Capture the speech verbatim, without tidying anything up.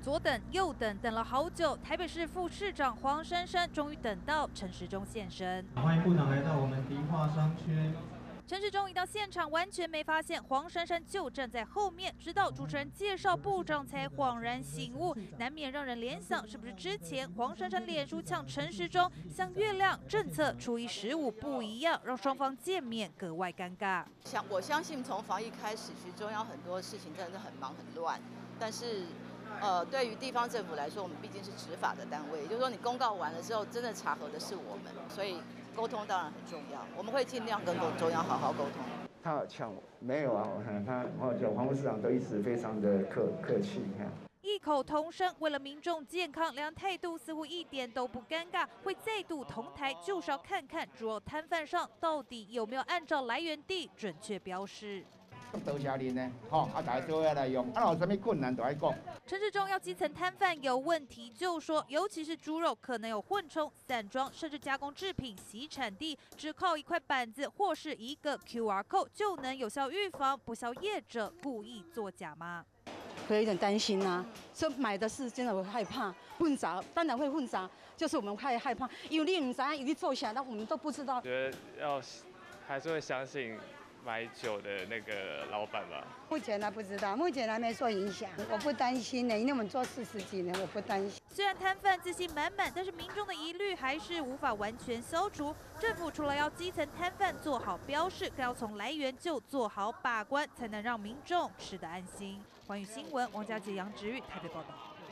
左等右等，等了好久，台北市副市长黄珊珊终于等到陈时中现身。 欢迎部长来到我们迪化商圈。 陈时中一到现场，完全没发现黄珊珊就站在后面，直到主持人介绍部长才恍然醒悟，难免让人联想，是不是之前黄珊珊脸书呛陈时中像月亮政策初一十五不一样，让双方见面格外尴尬。 想我相信从防疫开始，其实中央很多事情真的是很忙很乱，但是。 呃，对于地方政府来说，我们毕竟是执法的单位，也就是说，你公告完了之后，真的查核的是我们，所以沟通当然很重要。我们会尽量跟中央好好沟通。 他有呛我？没有啊，我看他，我就黄副市长都一直非常的客客气，你看。 异口同声，为了民众健康，两人态度似乎一点都不尴尬，会再度同台，就是要看看猪肉摊贩上到底有没有按照来源地准确标示。 多谢您呢，吼，啊，大家做下来用，啊，有什么困难都爱讲。 陈时中要基层摊贩有问题就说，尤其是猪肉可能有混充、散装，甚至加工制品洗产地，只靠一块板子或是一个 Q R code 就能有效预防，不肖业者故意作假吗？ 会有一点担心啊，所以买的是真的会害怕混杂，当然会混杂，就是我们太害怕，因为你唔知影，一做起来，那我们都不知道。 觉得要还是会相信。 买酒的那个老板吧， 目前还不知道，目前还没受影响，我不担心呢，因为我们做四十几年，我不担心。 虽然摊贩自信满满，但是民众的疑虑还是无法完全消除。政府除了要基层摊贩做好标示，更要从来源就做好把关，才能让民众吃得安心。寰宇新闻王家杰、杨植玉台北报道。